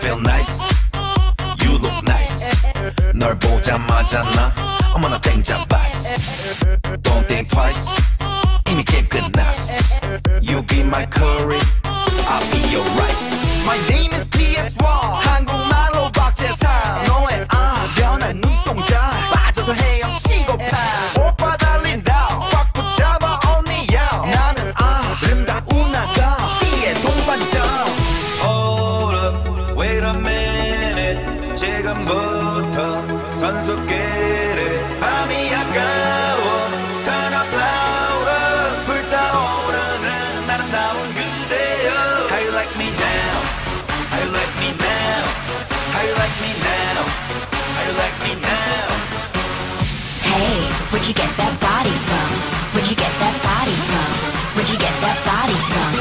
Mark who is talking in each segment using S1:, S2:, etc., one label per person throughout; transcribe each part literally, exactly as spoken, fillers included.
S1: feel nice, you look nice. 널 보자마자 나 어머나 땡잡았어. Don't think twice, 이미 게임 끝났어. You be my curry, I'll be your rice. My name is P S one, 한국말로 박재상. 너의 아 변한 눈동자 빠져서 헤엄치고파. 오빠 달린다 꽉 붙잡아 언니야. 나는 아름다운 아가 C의 동반자. Hold up, wait a minute. 지금부터 선수끼리 밤이 아까워. Turn up louder, 불타오르는 아름다운 그대여. How you like me now? How you like me now? How you like me now? How you like me now?
S2: Hey, where'd you get that body from? Where'd you get that body from? Where'd you get that body from?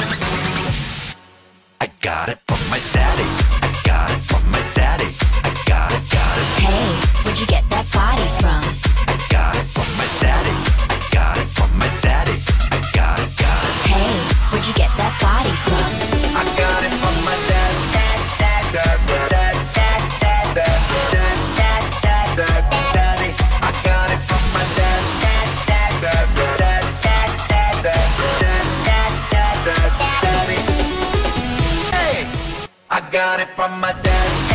S1: I got it from my daddy. I got it from my daddy. I got it, got it.
S2: Hey, where'd you get that body from?
S1: I got it from my daddy. I got it from my daddy. I got it, got it.
S2: Hey, where'd you get that body from?
S1: I got it from my dad. Dad, dad, dad, dad, dad, dad, dad, dad, dad, dad, daddy. I got it from my dad. Dad, dad, dad, dad, dad, dad, dad, dad, dad, dad, daddy. Hey, I got it from my dad.